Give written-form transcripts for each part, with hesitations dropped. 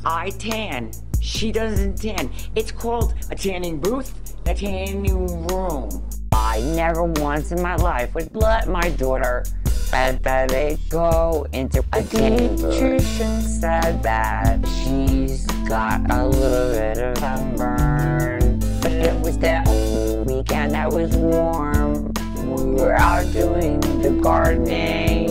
I tan. She doesn't tan. It's called a tanning booth, a tanning room. I never once in my life would let my daughter go into a tanning booth. Pediatrician said that she's got a little bit of sunburn, but it was that weekend that was warm. We were out doing the gardening,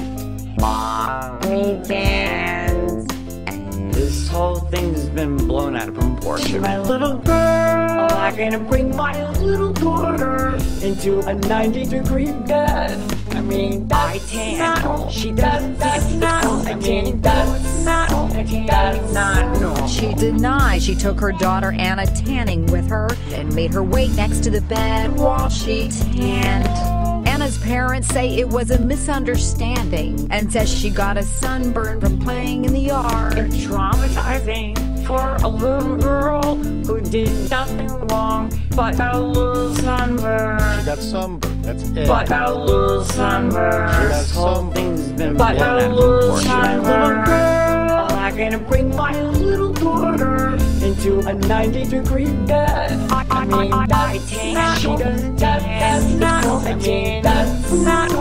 mommy dance, and this whole thing's been blown out of proportion. My little girl, I'm gonna bring my little daughter into a 90-degree bed. I mean, I tan. She doesn't tan. I mean, that's not normal. She denies she took her daughter Anna tanning with her and made her wait next to the bed while she tanned. Anna's parents say it was a misunderstanding and says she got a sunburn from playing in the yard. It's traumatizing for a little girl who did nothing wrong but got a little sunburn. She got sunburn, that's it. But got a little sunburn. This whole thing's been blown out of proportion. Little girl, I'm gonna bring my little daughter into a 90-degree bed. I mean, I tan. She doesn't tan. I mean, that's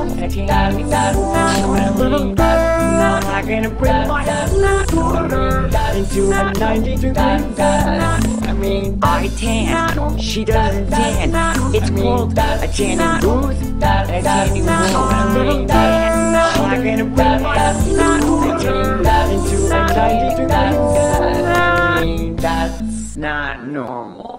my little girl. I'm gonna bring my little daughter into a 90-degree bed. I mean, I tan. She doesn't tan. It's called a tanning booth, a tanning room. I mean, I'm gonna bring my little daughter into a 90-degree bed. I mean, that's not normal.